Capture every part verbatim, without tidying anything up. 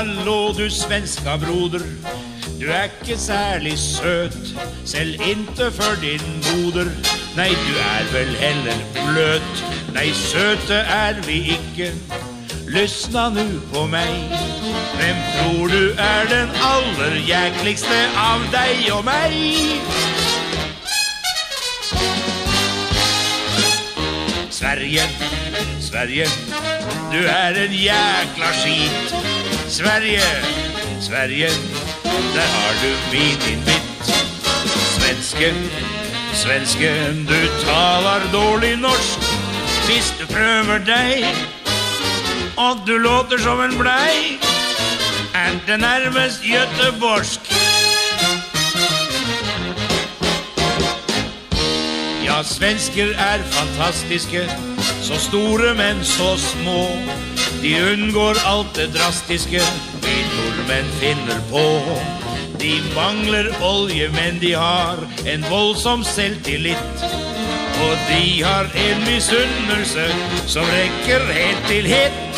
Hallå du svenska broder, du är inte särlig söt, selv inte för din moder. Nej, du är väl heller blöt. Nej, söte är vi icke. Lyssna nu på mig. Vem tror du är den allerjäkligste av dig och mig? Sverige, Sverige, du är en jäkla skit. Sverige, Sverige, där har du min mitt. Svensken, svensken, du talar dålig norsk. Hvis du prøver deg, og du låter som en blei, er det nærmest göteborgsk. Ja, svensker er fantastiske, så store men så små. De unngår alt det drastiske vi nordmenn finner på. De mangler olje, men de har en voldsom selvtillit. Og de har en misunnelse som rekker helt til hit.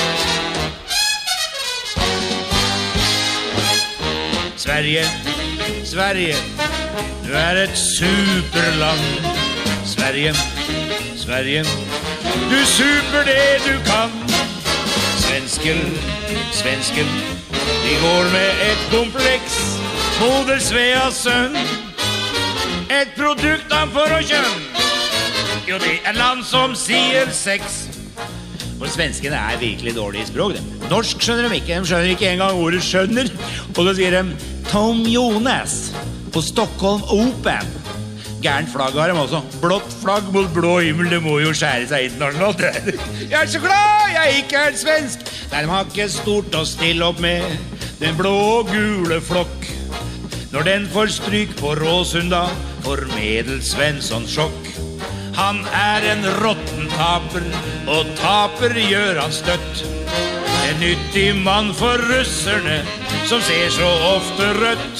Sverige, Sverige, du er et superland. Sverige, Sverige, du super det du kan. Svensker, svensker, de går med et kompleks. Moder Sveas sønn, et produkt av for og kjønn. Jo, det er land som sier sex. For svenskene er virkelig dårlige i språk, dem. Norsk skjønner de ikke, de skjønner ikke engang ordet skjønner. Og da sier de Tom Jonas på Stockholm Open. Gærent flagg har de også. Blått flagg mot blå himmel, det må jo skjære seg internasjonalt. Jeg er så glad jeg ikke er svensk. Nei, de har ikke stort å stille opp med den blå og gule flokk. Når den får stryk på Råsunda, får Medel Svensson sjokk. Han er en rotten taper, og taper gjør han støtt. En nyttig mann for russerne, som ser så ofte rødt.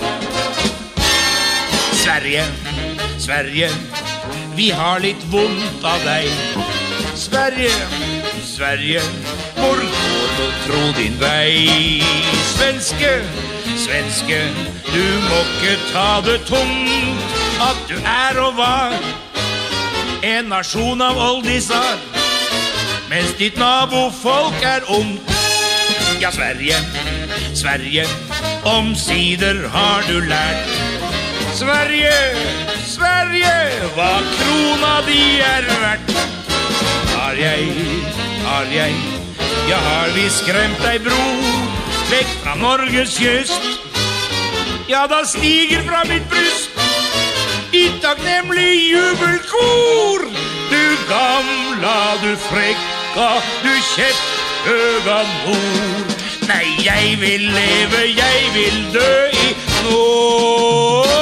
Sverige, Sverige, vi har litt vondt av deg. Sverige, Sverige, hvor går du tro din vei? Svenske, svenske, du må ikke ta det tomt at du er og var en nasjon av oldisar, mens ditt nabofolk er ondt. Ja, Sverige, Sverige, omsider har du lært. Sverige, Sverige, hva krona di er verdt. Har jeg, har jeg, ja har vi skremt deg bror, vekk fra Norges kyst. Ja, da stiger fra mitt bryst i takknemlig jubelkor. Du gamla, du frekka, du kjepphøga nord. Nei, jeg vil leve, jeg vil dø i Norge.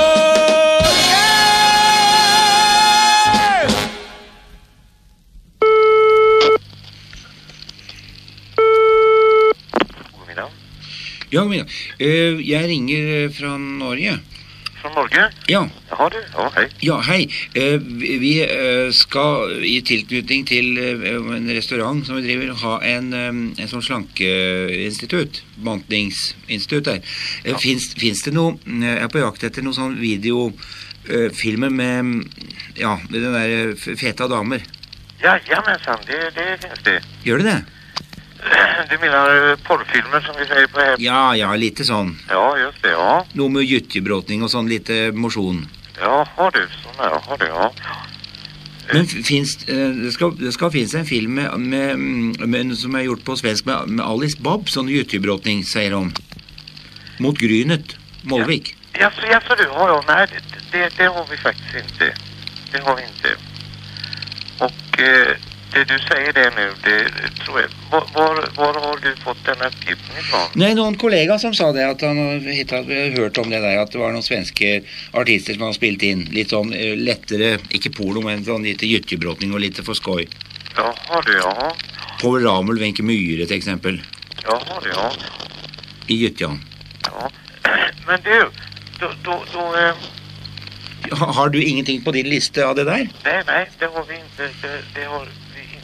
Ja, men uh, jeg ringer fra Norge. Fra Norge? Ja. Jaha du, ja, hei. Ja, hei. Uh, vi uh, skal i tilknytning til uh, en restaurant som vi driver, ha en, um, en sånn slankeinstitutt, bantningsinstitutt der. Uh, ja. Finns, finns det noe, uh, jeg er på jakt etter noen sånn videofilmer uh, med, ja, med den der feta damer. Ja, jamensan, det, det finns det. Gjør det det? Du menar porrfilmer som vi säger på här? Ja, ja, lite sån. Ja, just det, ja. Noe med gyttebrottning og sånn, lite motion. Ja, har du, sånn der, har du, ja. Men finns, det skal, det skal finnes en film med, med, med, som er gjort på svensk med, med Alice Bob, sånn gyttebrottning, sier de. Mot Grynet, Målvik. Ja, så, ja, så du har, ja, nej, det, det, det har vi faktiskt inte. Det har vi inte. Och eh, det du säger det nu, det tror jag. Var, var, var har du fått den uppgiften ifrån? Nej, någon kollega som sa det, att han har hört om det där, att det var någon svenska artister som har spilt in lite sån uh, lättare, inte porno, men sån lite gyttebrottning och lite för skoj. Ja, har du, ja. Povel Ramel, Wenche Myhre till exempel. Ja, har du, ja. I gyttjan. Ja, men du, då, då, då eh... har du ingenting på din lista av det där? Nej, nej, det har vi inte, det, det har vi inte.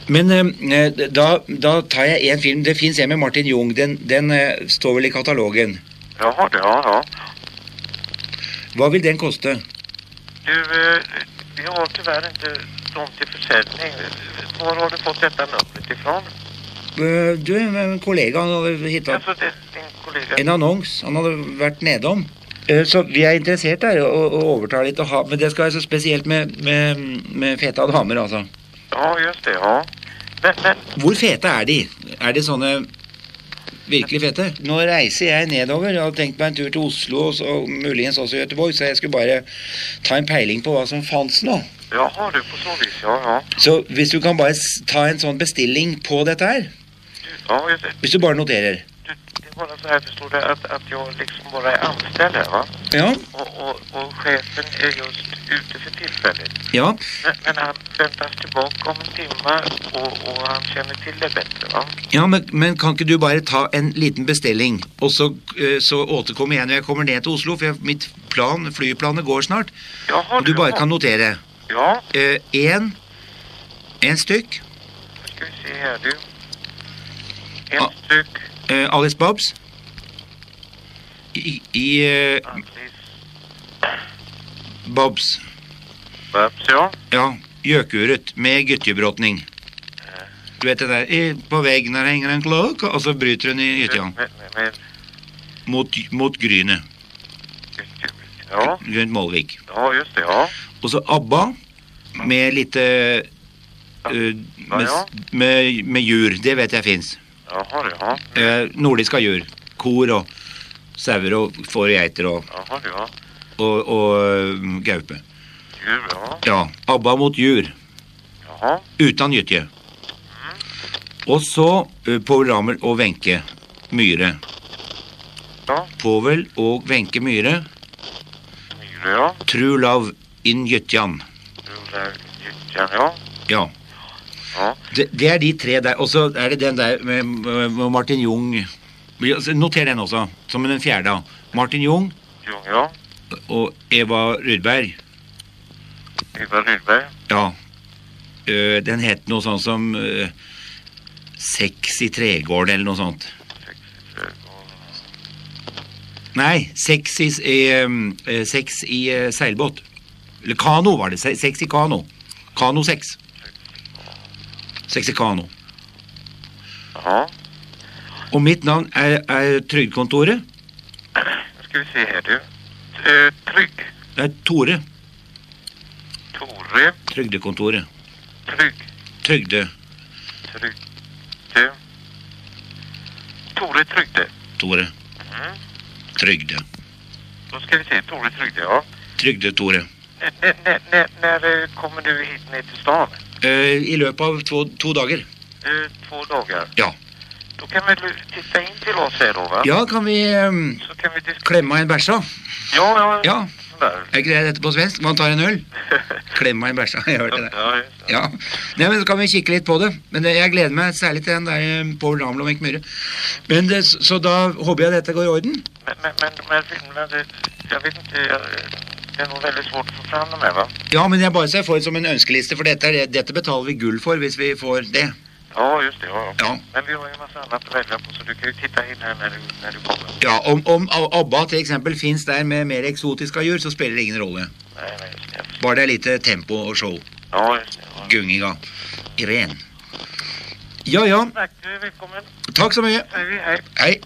Men eh, da, da tar jeg en film. Det finnes en med Martin Jung. Den, den eh, står vel i katalogen. Jaha, det, ja, ja. Hva vil den koste? Du, eh, vi har tyvärr inte dem till försäljning. Var har du fått detta numret ifrån? Eh, Du, en kollega han hadde hittet Alltså, det är din kollega. en annons. Han hadde vært nedom. Eh, Så vi er interessert der å, å overta litt og ha, men det skal være så spesielt med, med, med feta damer, altså. Ja, just det, ja. Men, men, Hvor fete er de? Er de sånne virkelig fete? Nå reiser jeg nedover. Jeg hadde tenkt meg en tur til Oslo og så, muligens også Göteborg, så jeg skulle bare ta en peiling på hva som fanns nå. jaha, du på så vis, ja, ja. Så hvis du kan bare s- ta en sånn bestilling på dette her, Du, ja, just det. hvis du bare noterer. Du, det är bara så här, förstår du, att, att jag liksom bara är anställd här, va? Ja, Och, och, och chefen är just ute för tillfället. ja, Men, men han väntas tillbaka om en timme och, och han känner till det bättre, va? ja men, men kan ikke du bare ta en liten bestilling, og så, eh, så återkommer jeg når jeg kommer ned til Oslo, for jeg, mitt plan, flyplanet går snart, Jaha, og du bare kan notere. Ja, Eh, en, en stykk, nu ska vi se här, du. En Ja. styck eh, Alice Bobs, i, i eh, Alice Bobs, Babs, ja. ja, gjøkuret med gyttjebrotning. Du vet det der, i, på veggen der henger en klokk, og så bryter hun i gyttjan, Med, med, med, mot, mot grynet, ja, rundt Målvik. ja, just det, ja. Og så ABBA, med litt, eh, eh, med, med, med jur, det vet jeg finnes. Jaha, det, ja. Eh, nordiska jur, kor og sauer og får og geiter og, Jaha, det, ja. og, og eh, gaupe. Djur, ja. Ja, ABBA mot jur, Jaha, utan gyttje. Og så eh, Povel Ramel og Wenche Myhre. ja. Povel og Wenche Myhre, Myre, ja. True Love in Gyttjan. Rullar gyttjan, ja. Ja, Ja, det, det er de tre der. Og så er det den der med, med Martin Jung. Noter den også, som den fjerde. Martin Jung Jung, ja. og Eva Rydberg. Eva Rydberg. Ja, øh, den het noe sånn som øh, Sex i tregården eller noe sånt. Nei, sex i, øh, sex i øh, seilbåt. Eller kano var det, se- sex i kano. Kano sex. Sex i kano. Ja. Og mitt navn er, er Trygdekontoret. Nu ska vi se här, du. Eh, Trygg. Det er Tore. Tore. Trygdekontoret. Trygg. Trygde. Trygde. Tore Trygde. Tore. Mm. Trygde. Då ska vi se, Tore Trygde, ja. Trygde Tore. N- n- n- n- när eh, kommer du hit ner till stan? Eh, I løpet av to, to dager. Eh, två dagar. Ja. Då kan vi du titta in till oss här då, va? Ja, kan vi ehm, Så kan vi diskutera. klemme en bæsja? Ja, ja. Ja. Sådär. Er ikke det dette på svensk? Man tar en øl. Klemme en bæsja, jeg hørte det. Ja, just det. Ja. Nei, men så kan vi kikke litt på det. Men det, jeg gleder meg særlig til den der eh, Povel Ramel og Wenche Myhre. Men det, så da håper jeg dette går i orden. Men, men, men de här filmerna, det, jag vet inte, jag, det är nog väldigt svårt att få fram dem här, va? Ja, men jeg bare ser for det som en ønskeliste, for dette, er, dette betaler vi gull for hvis vi får det. Ja, just det, ja, ja. Ja. Men vi har ju en massa annat att välja på, så du kan ju titta in här när du, när du kommer. Ja, om, om ABBA til eksempel finnes der med mer eksotiske djur, så spiller det ingen rolle. Nej, nej, just det. Bare det er lite tempo og show. Ja, just det. Ja. Gunginga. Irene. Ja, ja. Tack, du är välkommen. Takk så mye. Säger vi hej. Hei.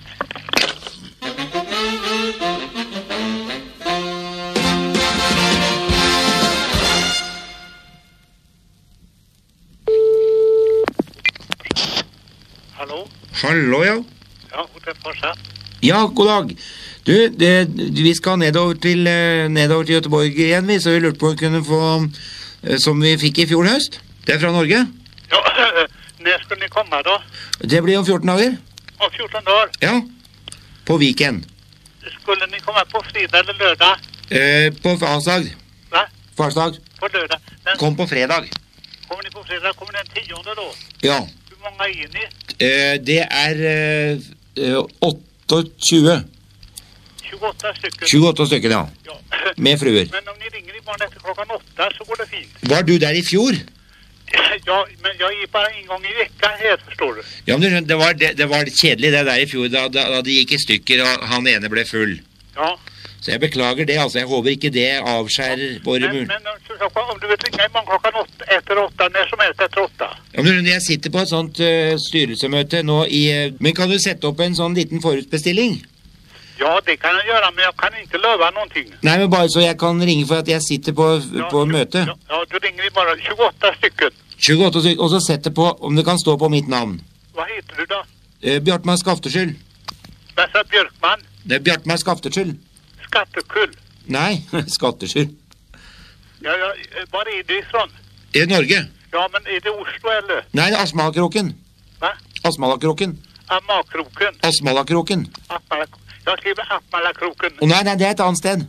Hallå? Hallo, ja. Ja, Hotell Forsa. Ja, god dag. Du, det, vi skal nedover til, eh, nedover til Göteborg igjen, vi, så vi lurte på å kunne få, eh, som vi fikk i fjor høst. Det er fra Norge. Ja, när ska ni komma då? Det blir om fjorten dager. Om fjorton dagar. Ja. På Viken. Skulle ni komma på fredag eller lördag? Eh, på farsdag. Va? Farsdag. På lördag. Den, Kom på fredag. kommer ni på fredag? Kommer den tionde då? Ja. Hur många är ni? Eh, det er eh, eh, tjugoåtta. tjugoåtta stycken. tjugoåtta stykker, ja. Ja. Med fruer. Men om ni ringer imorgon efter klockan åtta så går det fint. Var du der i fjor? Ja, men jag är bara en gång i veckan här, förstår du. Ja, men du skjønner, det var, det, det var kjedelig det der i fjor, da, da, da det gikk i stykker, og han ene ble full. Ja. Så jeg beklager det, altså. Jeg håper ikke det avskjærer våre Men, mur. men om du vill ringa imorgon klockan åtta, efter åtta, när som helst efter åtta. Ja, men du skjønner, jeg sitter på et sånt uh, styrelsemøte nå i... Uh, men kan du sette opp en sånn liten forutbestilling? Ja, det kan jag göra, men jag kan inte lova någonting. Nei, men bare så jeg kan ringe for at jeg sitter på, Ja, på du- møte. Ja, ja, du ringer imorgon. tjugoåtta stycken. tjueåtte stykker, og så setter på, om det kan stå på mitt navn. Vad heter du då? Uh, Bjartmar Skafterskyld. Bessa Björkman. Det er Bjartmar Skafterskyld. Skattekull. Nei, Skatteskyld. Ja, ja, eh, var är det ifrån? I Norge. Ja, men är det Oslo eller? Nei, det er Asmalakroken. Va? Asmalakroken. Ammakroken. Asmalakroken. Appala, jag skriver Appalakroken. Å nei, nei, det er et annet sted.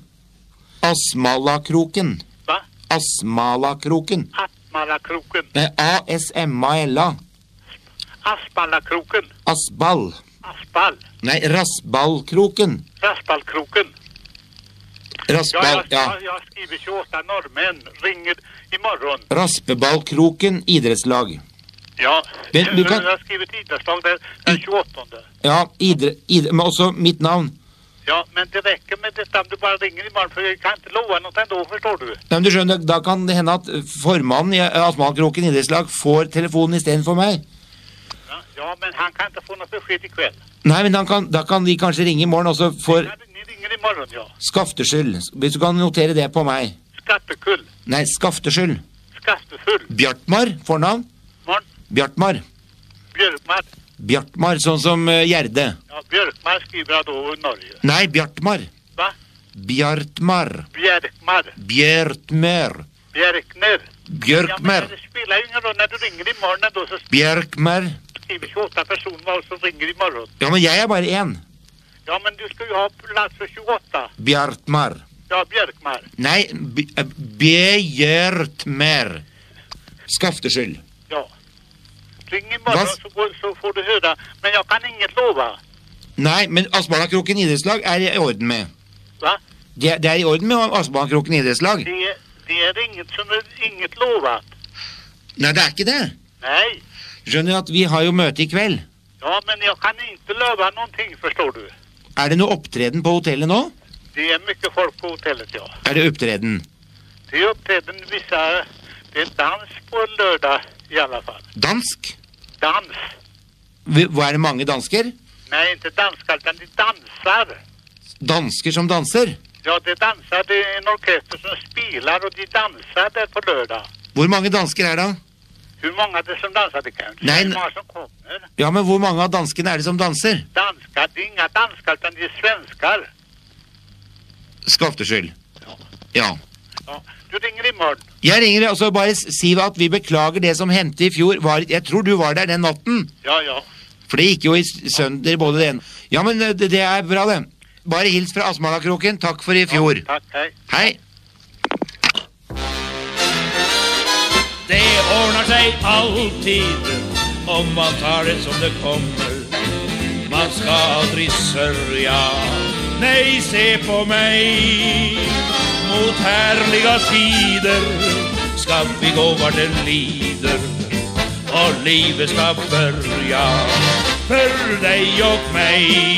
Asmalakroken. Va? Asmalakroken. Appalakroken. Nei, A S M A L A. Aspalakroken. Asball. Aspal. Nei, Rassballkroken. Raspalkroken. Ja, Rassball, jag, ja. jag, jag skriver tjugoåtta norrmän. Ringer imorgon. Raspeballkroken idrettslag. Ja, Men du kan- jag har skrivit idrottslag den, den tjugoåttonde. Ja, idre, idre, men også mitt navn. Ja, men det räcker med detta om du bara ringer imorgon, för jag kan inte lova något ändå, förstår du? Nei, men du skjønner, da kan det hende at formannen i Asmalakroken idrettslag får telefonen i stedet for meg. Ja, ja, men han kan inte få något besked ikväll. Nei, men han kan, da kan de kanskje ringe i morgen, og så får Ja, ni ringer imorgon, ja. Skafterskyld. Hvis du kan notere det på meg. Skattekull. Nei, Skafterskyld. Skattefull. Bjartmar, fornavn? Morgon. Bjartmar. Björkmar. Bjartmar, sånn som uh, Gjerde. Ja, Björkmar skriver jag då i Norge. Nei, Bjartmar. Va? Bjartmar. Björkmar. Björtmör. Björkner. Ja, Björkmar. men det spelar ju ingen roll när du ringer imorgon då, så Björkmar. skriver tjugoåtta personer vad som ringer imorgon. Ja, men jeg er bare én. Ja, men du ska ju ha plats för tjugoåtta. Bjartmar. Ja, Björkmar. Nei, B- uh, Björtmar. Skafterskyld. Ja. Ring imorgon Vad- så, går, så får du höra. Men jag kan inget lova. Nei, men Asmalakroken idrettslag er i orden med. Va? Det, det er i orden med Asmalakroken idrettslag. Det, det är inget som är inget lovat. Nei, det er ikke det. Nej. Skjønner at vi har jo møte i kveld. Ja, men jag kan inte lova någonting, förstår du. Er det noe opptreden på hotellet nå? Det är mycket folk på hotellet, ja. Er det opptreden? Det är uppträden vissa... Det är dans på lördag i alla fall. Dansk? Dans. Vi- Hva er det mange dansker? Nej, inte danskar, utan de dansar. Dansker som danser? Ja, de dansar. Det är en orkester som spelar och de dansar där på lördag. Hvor mange dansker er det? Hur många det är som dansar, det kan jag inte Nej, säga. Hur nej. många som kommer. Ja, men hvor mange av danskene er det som danser? Danskar, det är inga danskar, utan det är svenskar. Skafterskyld. Ja. Ja. Du ringer imorgon. Jeg ringer og så bare s- si at vi beklager det som hendte i fjor. Var, jeg tror du var der den natten. Ja, ja. For det gikk jo i s- sønder både det ene. Ja, men eh, det, det er bra det. Bare hils fra Asmalakroken. Takk for i fjor. Tack, hej. Hei. Det ordnar sig alltid om man tar det som det kommer. Man ska aldrig sörja. Nej, se på mig. Mot härliga tider ska vi gå vart det lider. Och livet ska börja för dig och mig.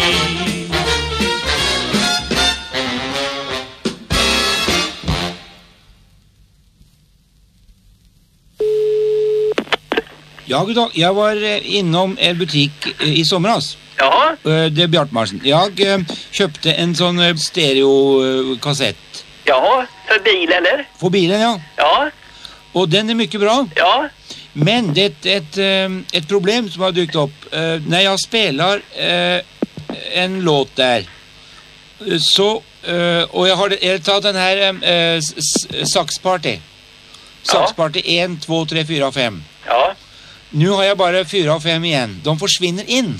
Ja, gutta. Jeg var eh, innom en butikk eh, i somras. Ja, Eh, Det er Bjartmarsen. Jeg eh, kjøpte en sånn eh, stereokassett. ja, för bil eller? For bilen, ja. Ja, Og den er mye bra. ja, Men det er et, et, eh, et problem som har dukket opp. Eh, Når jeg spiller eh, en låt der, eh, så eh, Og jeg har, jeg har tatt den her eh, s- s- Saksparty. Saksparty en, två, tre, fyra, fem. ja. Nu har jeg bare fyra og fem igjen. De forsvinner inn.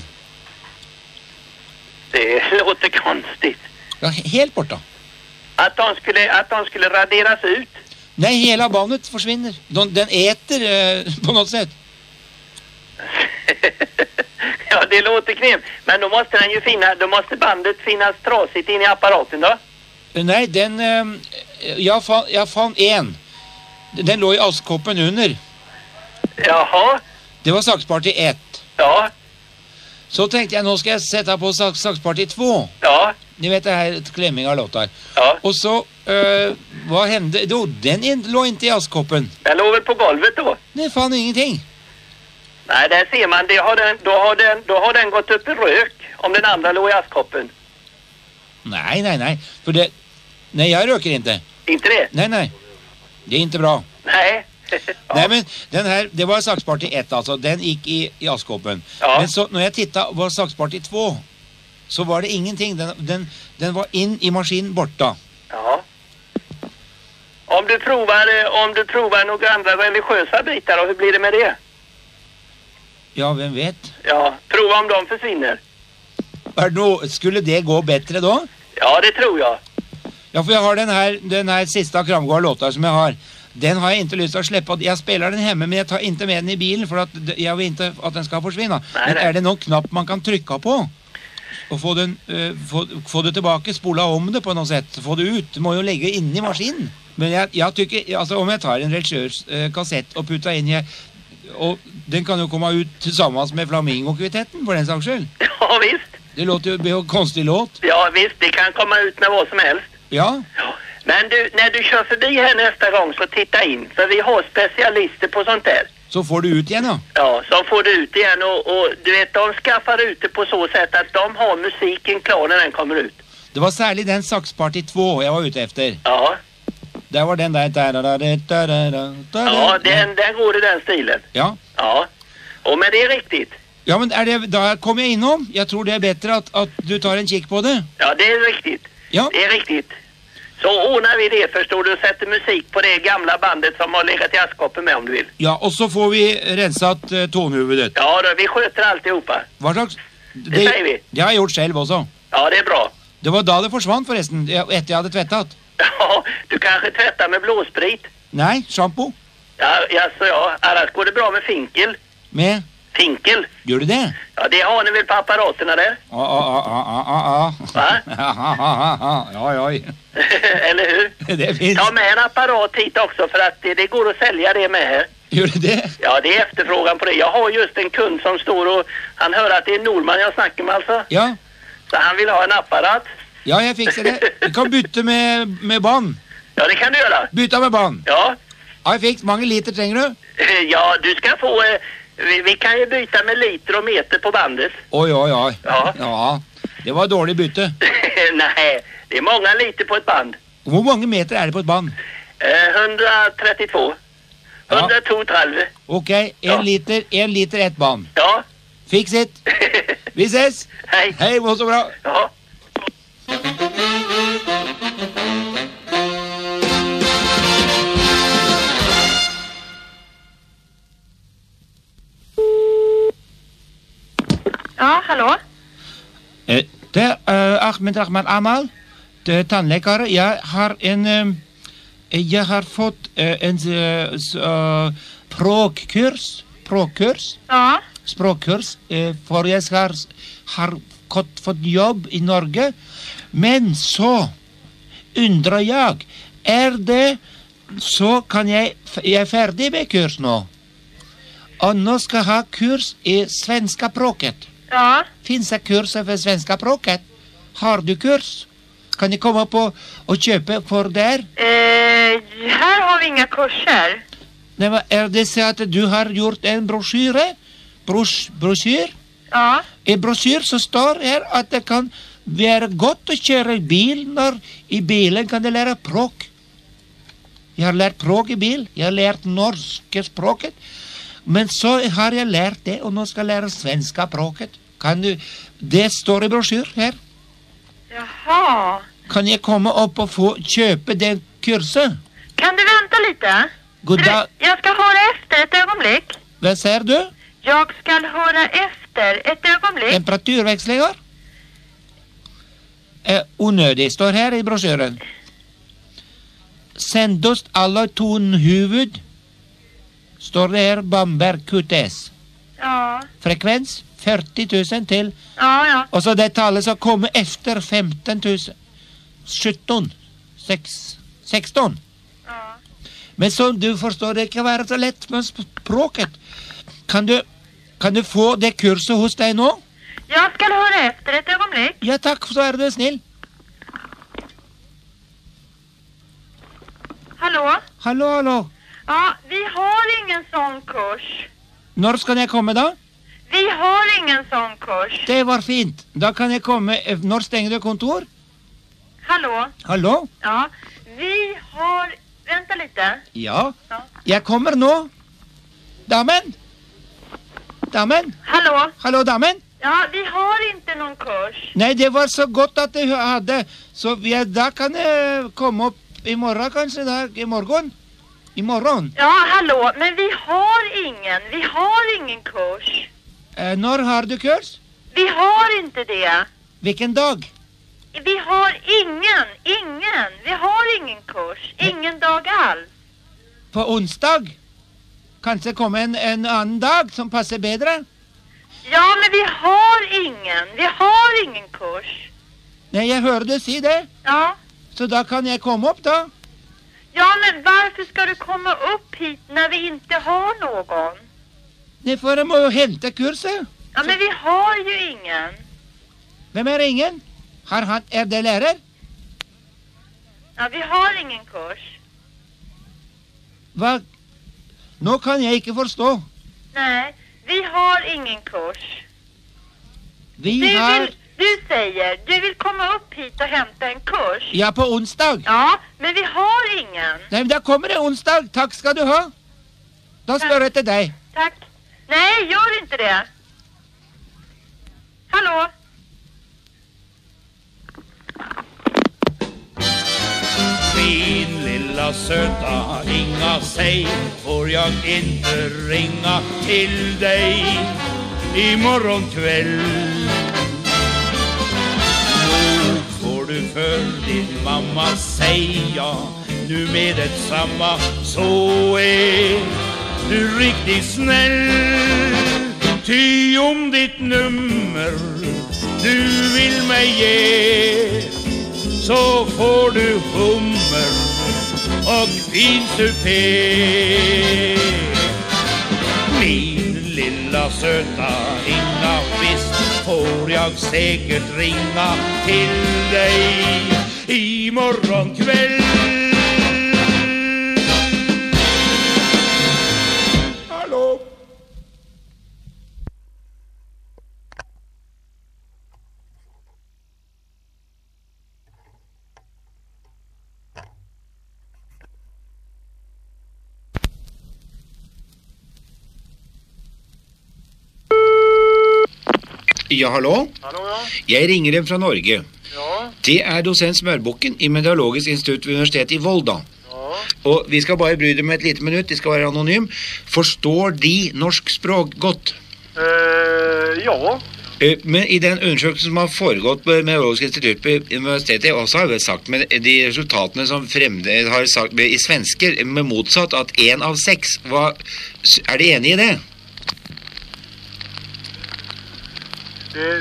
Det låter konstigt. Ja, helt borta. Att de skulle, att de skulle raderas ut. Nej, hela bandet försvinner. De, den äter eh, på något sätt. Ja, det låter knep. Men då måste den ju finna, då måste bandet finnas trasigt in i apparaten då. Eh, Nej, den... Eh, jag, fann, jag fann en. Den låg i askkoppen under. Jaha. Det var Saxparty ett. Ja. Så tänkte jag, nu ska jag sätta på Sax, Saxparty två. Ja. Ni vet det här klämmingar låtar. Ja. Och så, uh, vad hände då? Den in, låg inte i askkoppen. Den låg väl på golvet då? Nej, fan ingenting. Nej, där ser man. Det har den, då, har den, då har den gått upp i rök om den andra låg i askkoppen. Nej, nej, nej. För det... Nej, jag röker inte. Inte det? Nej, nej. Det är inte bra. Nej. Ja. Nej, men den här, det var Saxparty ett alltså. Den gick i, i askkoppen. Ja. Men så när jag tittade på Saxparty två så var det ingenting. Den, den, den var in i maskin borta. Ja. Om du provar, eh, om du provar några andra religiösa bitar, då, hur blir det med det? Ja, vem vet? Ja, prova om de försvinner. Är då, skulle det gå bättre då? Ja, det tror jag. Ja, för jag har den här, den här sista Kramgård låtar som jag har. Den har jag inte lust att släppa. Jag spelar den hemma, men jag tar inte med den i bilen för att jag vill inte att den ska försvinna. Nej, men nej. är det någon knapp man kan trycka på? Och få, den, uh, få, få det tillbaka, spola om det på något sätt. Få det ut, det må ju lägga in i maskin. Men jag, jag tycker, alltså om jag tar en religiös uh, kassett och putar in i... Och den kan ju komma ut tillsammans med Flamingo-kvintetten på den sak själv. Ja, visst. Det låter ju en konstig låt. Ja, visst. Det kan komma ut med vad som helst. Ja. Ja. Men du, när du kör förbi här nästa gång så titta in. För vi har specialister på sånt där. Så får du ut igen då. Ja, så får du ut igen och, och du vet, de skaffar ut det på så sätt att de har musiken klar när den kommer ut. Det var särskilt den Saxparty två jag var ute efter. Ja. Där var den där... Ja, den, den går i den stilen. Ja. Ja. Och men det är riktigt. Ja, men är det, då kommer jag inom. Jag tror det är bättre att, att du tar en kik på det. Ja, det är riktigt. Ja. Det är riktigt. Så ordnar vi det, förstår du, och sätter musik på det gamla bandet som har legat i askkoppen med om du vill. Ja, och så får vi rensat eh, tonhuvudet. Ja, då, vi sköter alltihopa. Vad slags... Det säger vi. Det har jag gjort själv också. Ja, det är bra. Det var då det försvann förresten, jag- efter jag hade tvättat. Ja, du kanske tvättar med blåsprit. Nej, shampoo. Ja, alltså ja, annars går det bra med finkel. Med? Finkel. Gör du det? Ja, det har ni väl på apparaterna där? Ja, ja, ja, ja, ja. Va? Ja, ja, ja. Eller hur? Det finns. Ta med en apparat hit också för att det, det går att sälja det med här. Gör du det? Ja, det är efterfrågan på det. Jag har just en kund som står och han hör att det är Norman jag snackar med alltså. Ja. Så han vill ha en apparat. Ja, jag fixar det. Du kan byta med, med band. Ja, det kan du göra. Byta med band. Ja. Ja, jag fick. Många liter tränger du? Ja, du ska få... Eh, vi, vi kan ju byta med liter och meter på bandet. Oj, oj, oj. Ja. Ja, det var dåligt byte. Nej, det är många liter på ett band. Hur många meter är det på ett band? Eh, hundratrettiotvå. Ja. hundratrettiotrettio. Okej, en Ja. liter, en liter ett band. Ja. Fix it. Vi ses. Hej. Hej, må så bra. Ja. Ja, hallå? Eh, det är uh, Ahmed Ahmad Amal. Det är tandläkare. Jag har en... Um, jag har fått uh, en uh, uh, språkkurs. Språkkurs. Ja. Språkkurs. Uh, för jag har, har fått, fått jobb i Norge. Men så undrar jag. Är det så kan jag... Jag är färdig med kurs nu. Och nu ska jag ha kurs i svenska språket. Ja. Finns det kurser för svenska språket? Har du kurs? Kan ni komma på och köpa för där? Eh, här har vi inga kurser. Nej, men är det så att du har gjort en broschyr? Bros, broschyr? Ja. I broschyr så står här att det kan vara gott att köra bil när i bilen kan du lära språk. Jag har lärt språk i bil. Jag har lärt norska språket. Men så har jag lärt det och nu ska jag lära svenska språket. Kan du... Det står i broschyr här. Jaha. Kan jag komma upp och få köpa den kursen? Kan du vänta lite? God dag. Du, jag ska höra efter ett ögonblick. Vad säger du? Jag ska höra efter ett ögonblick. Temperaturväxlingar? Eh, onödigt står här i broschyren. Sändust alla tonhuvud. Står det här Bamberg Q T S. Ja. Frekvens fyrtio tusen till. Ja, ja. Och så det talet som kommer efter femton tusen. sjutton. sex, sexton. Ja. Men som du forstår, det kan være så lett med språket. Kan du, kan du få det kurset hos deg nå? Jag ska höra efter ett ögonblick. Ja, takk, så er du snill. Hallå? Hallo, hallo. Ja, vi har ingen sån kurs. Når skal jeg komme da? Vi har ingen sån kurs. Det var fint. Da kan jeg komme. Når stenger du kontor? Hallå? Hallo? Ja, vi har... Vänta lite. Ja. Ja. Jeg kommer nå. Damen? Damen? Hallå? Hallo, damen? Ja, vi har inte någon kurs. Nei, det var så godt at jeg hadde. Så ja, da kan jeg komme opp i morgen, kanskje. Da, I morgen. I morgen. Ja, hallå, men vi har ingen. Vi har ingen kurs. Eh, når har du kurs? Vi har inte det. Hvilken dag? Vi har ingen, ingen. Vi har ingen kurs. Ingen dag alls. På onsdag? Kanskje komme en, en annen dag som passer bedre? Ja, men vi har ingen. Vi har ingen kurs. Nei, jeg hører du si det. Ja. Så da kan jeg komme opp da. Ja, men varför ska du komma upp hit när vi inte har någon? Nei, for jeg må jo hente kurset. Ja, men vi har ju ingen. Hvem er ingen? Har han, er det lærer? Ja, vi har ingen kurs. Hva? Nå kan jeg ikke forstå. Nej, vi har ingen kurs. Vi Du, har... vill, du säger, du vill komma upp hit och hämta en kurs. Ja, på onsdag. Ja, men vi har ingen. Nei, men da kommer det onsdag. Takk skal du ha. Da spør jeg til deg. Tack. Nej, gör inte det. Hallå? Min lilla söta Inga, säg, får jag inte ringa till dig imorgon kväll? Nog får du för din mamma säga nu med detsamma, så är du riktigt snäll. Ty om ditt nummer du vill mig ge, så får du hummer och fin supé. Min lilla söta Inga, visst får jag säkert ringa till dig imorgon kväll. Hallå? Ja, hallo? Hallå, ja. Jeg ringer dem fra Norge. Ja, Det er dosent Smørbukken i Meteorologisk institutt ved Universitetet i Volda. ja. Og vi skal bare bry dem med et lite minutt, de skal være anonym. Forstår de norsk språk godt? Eh, ja. Eh, Men i den undersøkelsen som har foregått på Meteorologisk institutt på universitetet, også har vi sagt med de resultatene som fremde har sagt med, i svensker, med motsatt at en av seks, hva, er de enige i det? Det,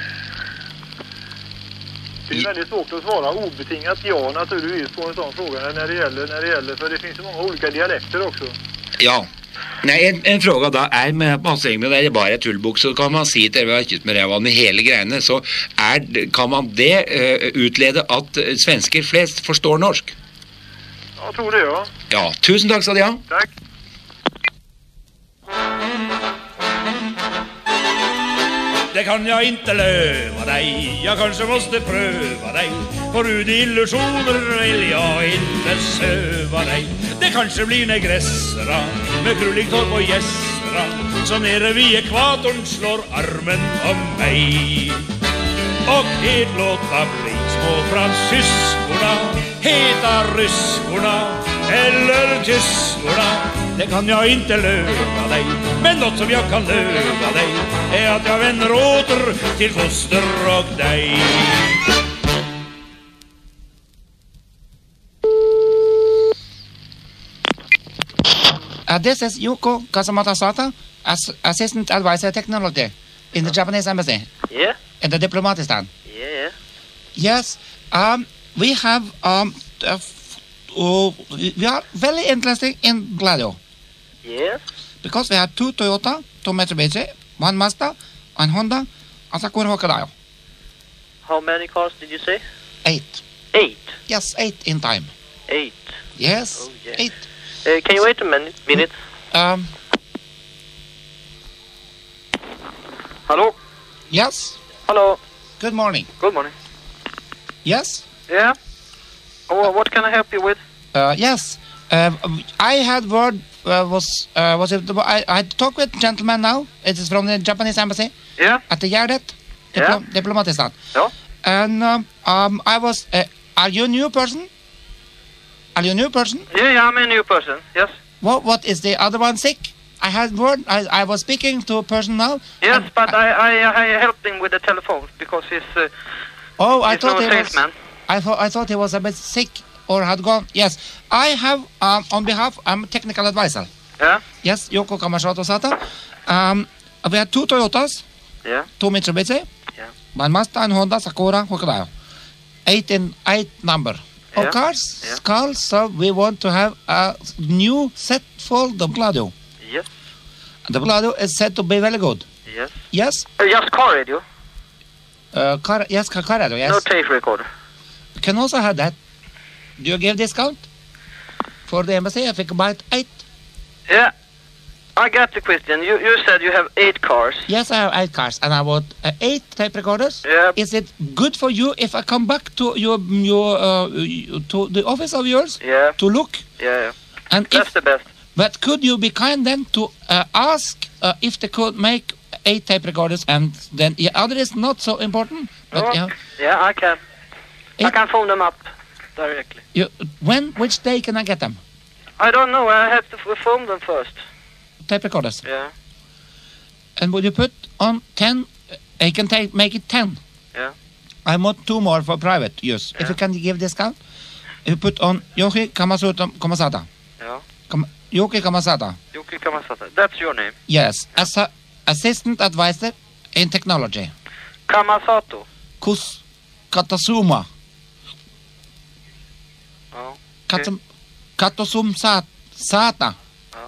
det är väldigt svårt att svara obetingat ja naturligtvis på en sån fråga när det gäller, när det gjelder, för det finns ju många olika dialekter också. Ja. Nei, en, en fråga da er med massegnet, det er bare et tullbok, så kan man si til jeg har med ræva med hele greiene, så er, kan man det uh, utlede at uh, svensker flest forstår norsk? Jag tror det, ja. Ja, tusen takk skal de ha. Tack. Det kan jag inte löva dig, jag kanske måste pröva dig. För ut i illusioner vill jag inte söva dig. Det kanske blir negresserna med krulligt hår på gästerna som nere vid ekvatorn slår armen om mig. Och helt låta bli små fransyskorna, heta ryskorna eller tyskorna. Det kan jag inte löva dig, men något som jag kan löva dig är att jag vänder åter till foster och dig. Uh, this is Yuko Kazamata Sata, as Assistant Advisor Technology in the Japanese Embassy Yeah, in the Diplomatistan. yeah, yeah. Yes, um, we have um, uh, f- uh, we are very interested in Gladio. Yes. Because we have two Toyota, two Mitsubishi, one Mazda, one Honda, and Sakura Hokkaido. How many cars did you say? Eight. Eight. Yes, eight in time. Eight. Yes, Oh, yeah. eight. Uh, can you wait a minute? minute? Um, Hello? yes, Hello. good morning. Good morning. Yes, Yeah? Oh, what can I help you with? uh, yes. Uh, I had word, uh, was, uh, was it, I, I talked with gentleman now. It is from the Japanese embassy Yeah? at the Gärdet, Yeah. Diplo- Diplomatistan. Ja? And um, um, I was, uh, are you a new person? Are you a new person? Yeah, yeah, I'm a new person. Yes. What, what is the other one sick? I had word, I, I was speaking to a person now. Yes, and but I, I, I helped him with the telephone because he's, uh, Oh, I he's thought no he was, salesman. I thought, I thought he was a bit sick or had gone. Yes, I have, um, on behalf, I'm a technical advisor. Yeah? Yes, Yoko Kamashato Sata. Um, we have two Toyotas, Yeah? two Mitsubishi, Yeah. one Mazda and Honda, Sakura, Hokkaido. Eight in eight number of Yeah. cars, Yeah. cars. So we want to have a new set for the Gladio. Yes. The Gladio is said to be very good. Yes. Yes, Uh, just car radio. uh, car, yes, car, car radio, yes. No tape recorder. We can also have that. Do you give discount for the embassy if we can buy it eight? Yeah. I got the question. You, you said you have eight cars. Yes, I have eight cars, and I want uh, eight tape recorders. Yeah. Is it good for you if I come back to your your uh, to the office of yours Yeah. to look? Yeah, yeah. And That's if, the best. but could you be kind then to uh, ask uh, if they could make eight tape recorders, and then the other is not so important. But Oh, yeah, yeah, I can. I Eight- can phone them up directly. you, when which day can I get them? I don't know. I have to f- phone them first. Tape recorders. Yeah. And would you put on ten? uh, I can take make it ten. Yeah. I want two more for private use. If Yeah. you can give discount, if you put on Yoki Kamasuta Kamasata. Yeah. Kam- Yoki Kamasata. Yuki Kamasata. That's your name. Yes, as a assistant advisor in technology. Kamasato. Kus Katasuma. Oh. Katam Katasum Sat Sata. Ja.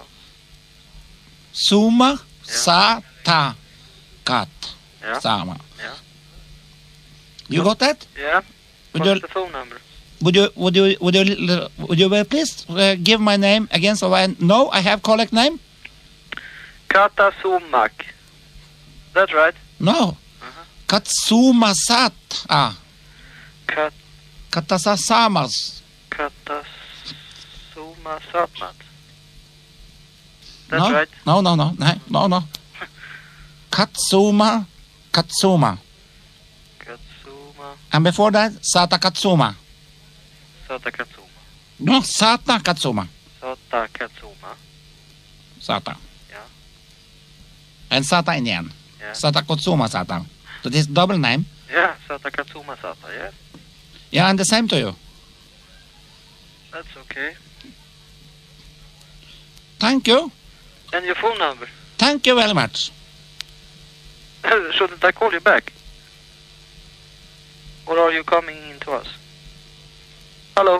Suma Sata Kat. Yeah. Sama. Yeah. You got that? Yeah. Would What's you the phone number? would you would you would you would you uh, please uh, give my name again so I know I have correct name? Katasumak. That's right. No. Uh-huh. Katsuma Sat. Ah. Kat Katasa Samas. Katasuma Satmat. That's No, right. no, no, no, no, no, no. Katsuma, Katsuma. Katsuma And before that, Sata Katsuma. Sata Katsuma. No, Sata Katsuma. Sata Katsuma. Sata. Yeah. And Sata in the end. Yeah. Sata Katsuma Sata. So this double name. Yeah, Sata Katsuma Sata, yes. Yeah, and the same to you. That's okay. Thank you. And your phone number? Thank you very much. Shouldn't I call you back? Or are you coming in to us? Hello?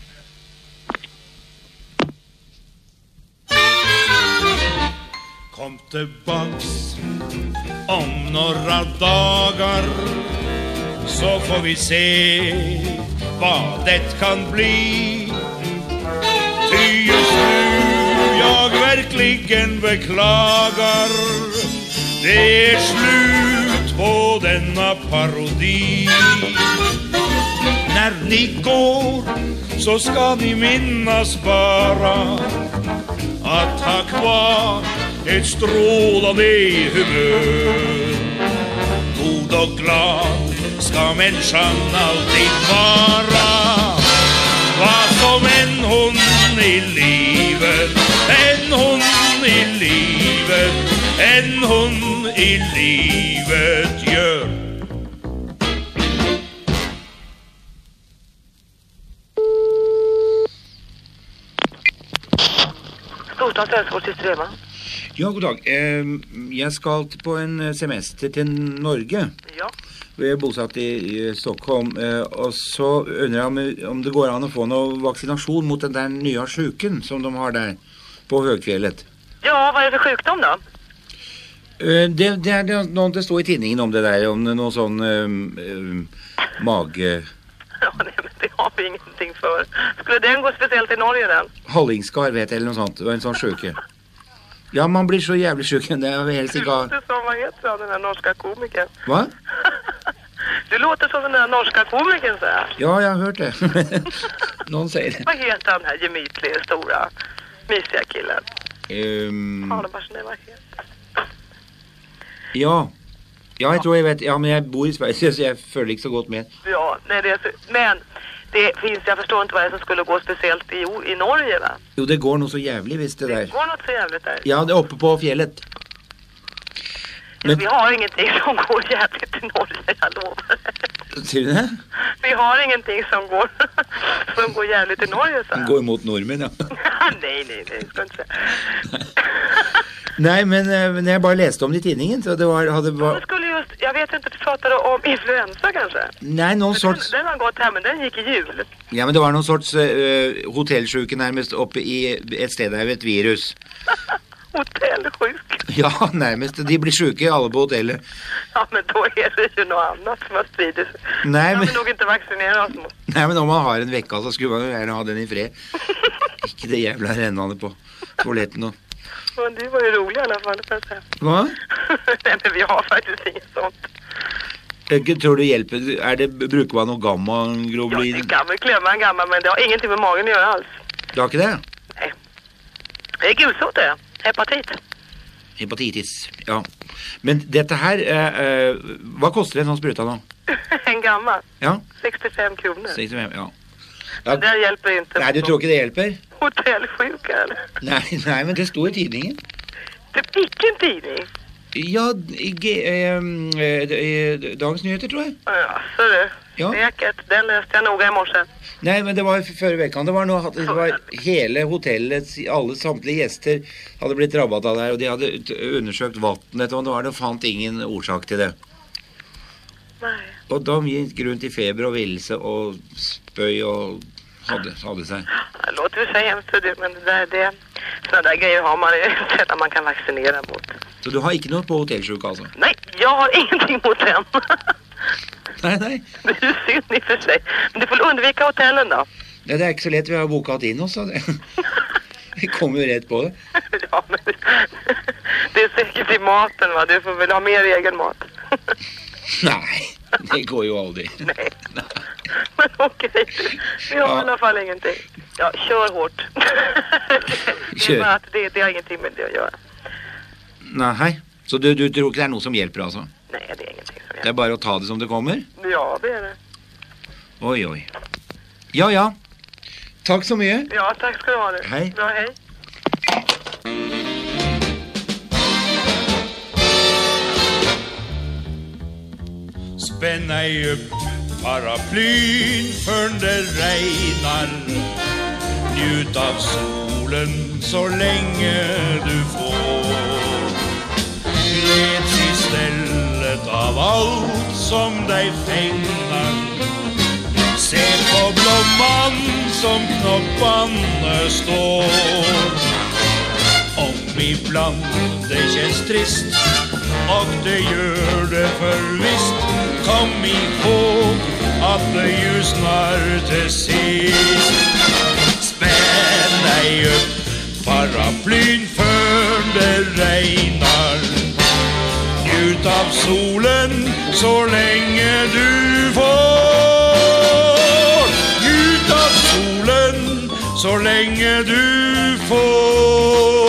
Kom tillbaks om några dagar, så får vi se vad det kan bli. Ty just nu jag verkligen beklagar, det är slut på denna parodi. När ni går så ska ni minnas bara att ha kvar ett strålande humör. God och glad ska människan alltid vara, vad som en hon i livet, en hon i livet, en hon i livet gör. Storstans Älvsborgssystem. Ja, god dag. Eh, jeg skal på en semester til Norge. Ja. Vi er bosatt i, i Stockholm, eh, og så undrer jeg om, om det går an å få noe vaksinasjon mot den der nye syken som de har der på Högfjället. Ja, vad är det för sjukdom då? Eh, det, det er det, noe det står i tidningen om det der, om det noe sånn eh, eh, mage... Ja, nej, men det har vi ingenting för. Skulle den gå speciellt i Norge den? Hallingskar vet jeg, eller noe sånt. Det var en sånn syke. Ja, man blir så jævlig syk. Det er helst Du ikke... låter som, vad heter han, den där norska komikern? Hva? Du låter som den där norska komikern, så här. Ja, jeg har hørt det. Noen sier det. Vad heter han här gemytliga, stora, mysiga killen? Um, Ja, det var sån, vad heter. ja. Ja, jeg tror jeg vet. Ja, men jeg bor i Sverige, så jeg føler ikke så godt med. Ja, nej, det är så, men det finns, jag förstår inte vad det är som skulle gå speciellt i, i Norge, va? Jo, det går noe så jævlig, hvis det Det der. går något så jävligt där. Ja, det er oppe på fjellet. Men- Vi har ingenting som går jävligt i Norge, jag lovar. Sier du det? Vi har ingenting som går som går jävligt i Norge, så. Gå imot nordmenn, ja. nej, nej, nej, ska inte säga. Nei, men, eh, men jeg bare leste om det i tidningen, så det var... Hadde, Jag var skulle just, jag vet inte, du pratade om influensa kanske? nei, noen Den, sorts... den har gått här, men den gick i jul. Ja, men det var noen sorts uh, hotellsjuke nærmest oppe i et sted der ved et virus. Hotellsjuk. Ja, nærmest. De blir syke alle på hotellet. Ja, men då är det ju något annat som har spridit. Nej, kan men- vi nog inte vaccinera oss mot. Nei, men om man har en vekka, så skulle man jo gjerne ha den i fred. Ikke det jævla rennende på toaletten og... Men det var ju roligt i alla fall, får jag säga. Hva? Nej, men vi har faktiskt inget sånt. Jeg tror det hjelper. Er det, bruker man noe Ja, gamma-globulin? det kan väl klämma en gammal, men det har ingenting med magen att göra alls. Det har ikke det? Nej. Det är gulsot det. Hepatit. Hepatitis, ja. Men dette her, eh, eh, hva koster en sånn spruta nå? En gammal. Ja? sextiofem kronor. sekstifem, ja. Ja. Det hjälper inte. Nei, du tror ikke det hjelper? Hotellsjuka, eller? Nei, nei, men det sto i tidningen. Det fick en tidning. Ja, i, G- eh, eh, Dagens Nyheter, tror jeg. Ja, så du. Ja. Säkert. Den läste jag noga i morse. Nei, men det var før vekkan. Det var noe, det var hele hotellets, alle samtlige gjester hadde blitt rabatt av det her, og de hadde ut- undersøkt vattnet, og det var det fant ingen årsak til det. Nej. Og da gikk rundt i feber og villelse og spøy og hadde, hadde seg. Det låter ju så hemskt, du, men det där, det, sådana där grejer har man ju sett man kan vaccinera mot. Så du har ikke noe på hotellsjuk, altså? Nej, jag har ingenting mot den. Nei, nei. Det är ju synd i och för sig. Men du får undvika hotellen då. Det, det er ikke så lett, vi har bokat inn oss, så det. Vi kommer jo rett på det. Ja, men det är säkert i maten, va? Du får väl ha mer egen mat. Nei, det går jo aldri. Nej. Men okej, du. Vi har Ja. i alla fall ingenting. Ja, kör hårt. Det Kör. är bara att det, det har ingenting med det att göra. Nei, så du, du tror ikke det er noe som hjelper, altså? Nej, det är ingenting som Det er jag... bare å ta det som det kommer? Ja, det är det. Oi, oi. Ja, ja. Takk så mye. Ja, tack ska du ha nu. Hej. Ja, hej. Spänn ej upp paraplyn för det regnar. Njut av solen så länge du får. Gläds istället av allt som dig fängnar. Se på blomman som knopparna står. Om ibland det känns trist, och det gör det förvisst, kom ihåg att det ljusnar till sist. Spänn dig upp paraplyn för det regnar. Njut av solen så länge du får. Njut av solen så länge du får.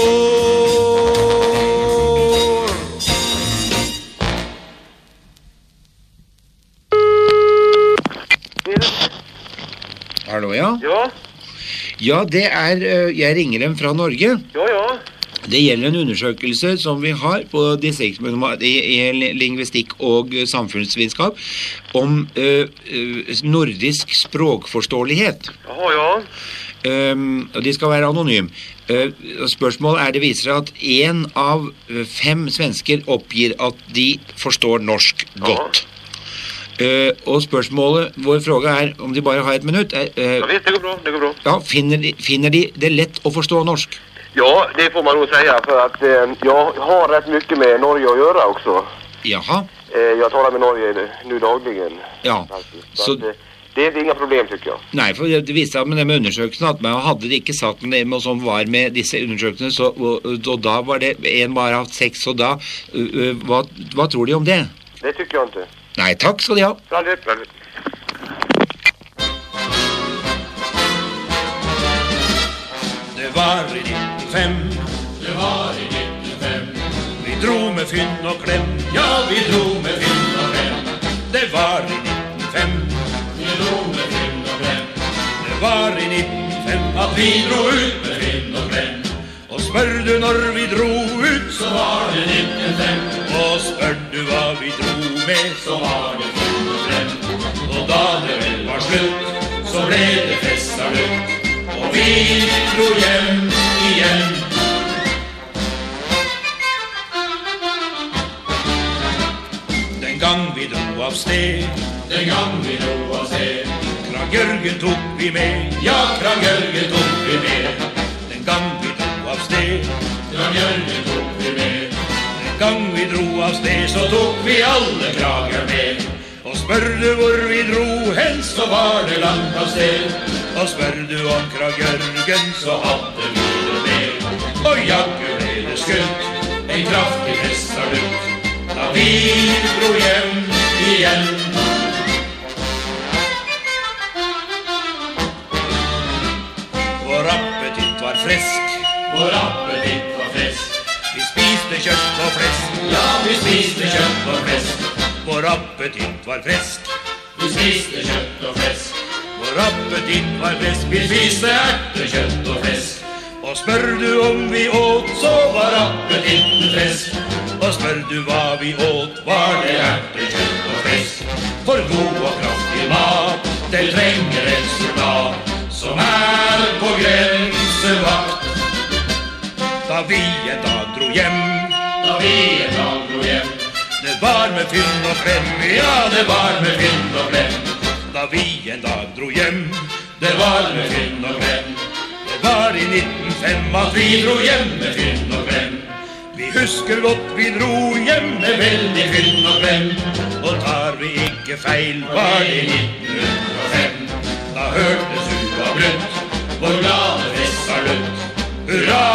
Hallo, ja? Ja, Ja, det er, eh, jeg ringer dem fra Norge. ja, ja. Det gjelder en undersøkelse som vi har på distriktsmedisin i, i lingvistikk og eh, samfunnsvitenskap om eh, eh, nordisk språkforståelighet. Jaha, ja. Um, og de skal være anonym. Uh, spørsmålet er, det viser seg at en av uh, fem svensker oppgir at de forstår norsk godt. Uh, og spørsmålet, vår fråga er, om de bare har et minutt, er, uh, Jag vet, det går bra, det går bra. ja, finner, de, finner de det lett å forstå norsk? Ja, det får man nog säga för att eh, jag har rätt mycket med Norge att göra också. Jaha, Eh, jag talar med Norge nu dagligen. ja. Faktiskt. Så Så, att, eh, det är inga problem tycker jag. nei, for det viste seg med det med undersøkelsen at man hadde de ikke sagt med det med, som var med disse undersøkelsene, så, og, og da var det en bare hatt sex, og da, uh, uh, hva, hva tror de om det? Det tycker jag inte. Nei, takk skal de ha. Bra, det, bra, det. Det var i nittifem, Det var i nittifem. vi dro med fynn og klem. Ja, vi dro med finn og klem. Det var i nittifem, Vi dro med finn og klem. det var i nittifem At vi dro ut med finn og klem. Og spør du når vi dro ut, Så var det nittifem. og spør du hva vi dro med, Så var det finn og klem. og da det vel var slutt, Så ble det festa lutt. Og vi dro hjem igjen. den gang vi dro av sted, Den gang vi dro av sted. Krag Jørgen tok vi med. Ja, Krag Jørgen tok vi med. Den gang vi dro av sted, Krag Jørgen tok vi med. den gang vi dro av sted, så tok vi alle krager med. Og spør du hvor vi dro hen, Så var det langt av sted. og spør du om Krag Jørgen, Så hadde vi det med. og jaggu ble det skutt. En kraftig festalutt. Da vi dro hjem igjen. Vår appetitt var frisk, Vår appetitt var flesk. vi spiste kjøtt og flesk. Ja, vi spiste kjøtt og flesk. Vår appetitt var frisk, Vi spiste kjøtt og flesk. vår appetitt var frisk. Vi spiste ertekjøtt og flesk. Og spør du om vi åt, så var Appetitten flesk. Og spør du hva vi åt, var Det det ertekjøtt og flesk. for god og kraftig mat. Det trenger en soldat som er på grensevakt. Da vi en dag dro hjem, Da vi en dag dro hjem. det var med fynn og klem. Ja, Det var med finn og klem. da vi en dag dro hjem, Det var med finn og klem. det var i nittenfem at vi Vi dro dro hjem. hjem med finn og klem. Vi husker godt vi dro hjem, Med veldig finn og klem. og tar vi ikke feil, Var var det i det nittenhundreogfem. da hørtes ut Var brutt. Vår glade fest har lutt. hurra,